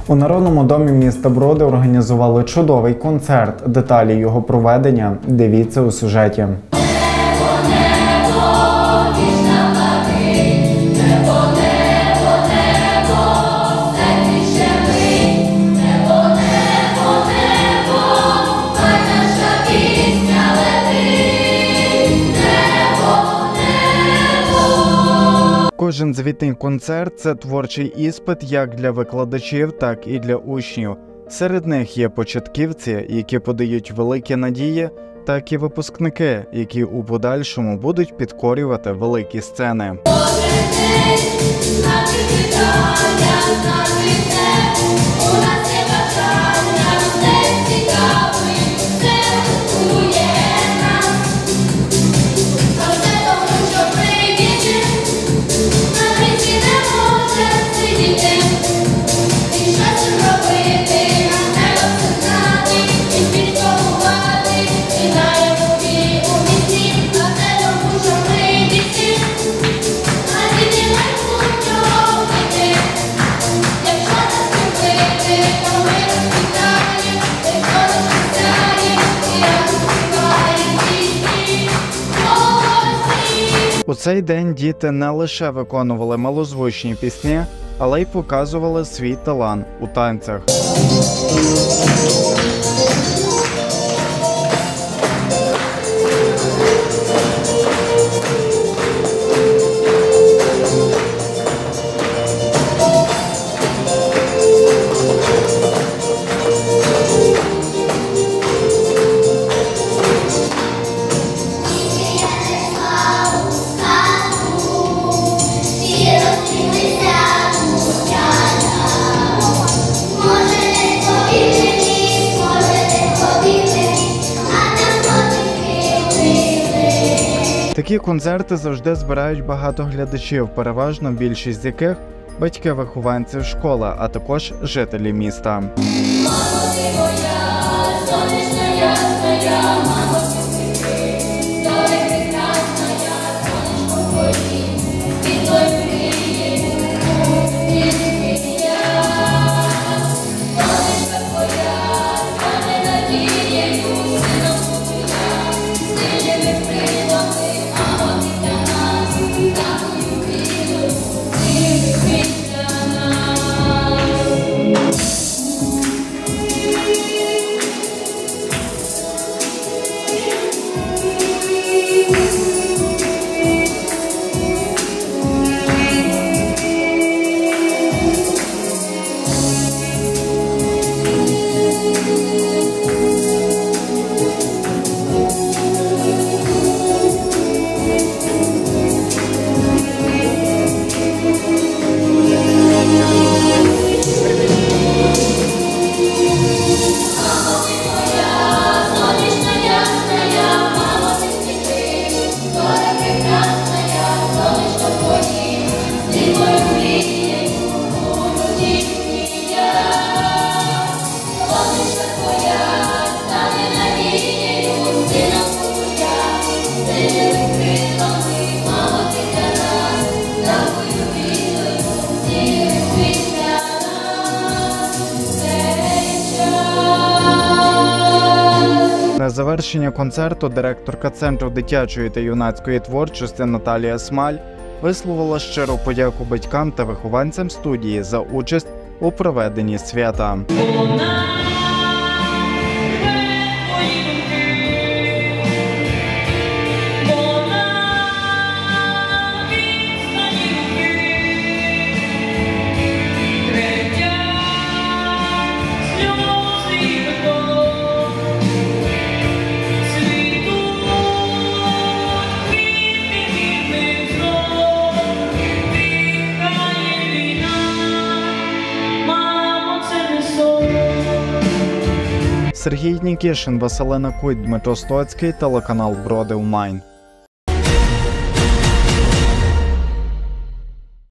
У Народному домі міста Броди організували чудовий концерт. Деталі його проведення дивіться у сюжеті. Кожен звітний концерт – це творчий іспит як для викладачів, так і для учнів. Серед них є початківці, які подають великі надії, так і випускники, які у подальшому будуть підкорювати великі сцени. У цей день діти не лише виконували малозвучні пісні, але й показували свій талант у танцях. Такі концерти завжди збирають багато глядачів, переважно більшість з яких – батьки вихованців школи, а також жителі міста. На завершення концерту директорка Центру дитячої та юнацької творчості Наталія Смаль висловила щиру подяку батькам та вихованцям студії за участь у проведенні свята. Сергій Нікішин, Василина Куть, Дмитро Стоцький, телеканал Броди Онлайн.